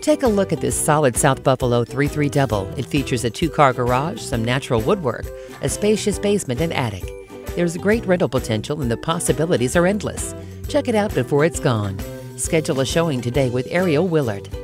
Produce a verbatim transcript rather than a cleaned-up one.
Take a look at this solid South Buffalo three three double. It features a two-car garage, some natural woodwork, a spacious basement and attic. There's great rental potential and the possibilities are endless. Check it out before it's gone. Schedule a showing today with Ariel Willard.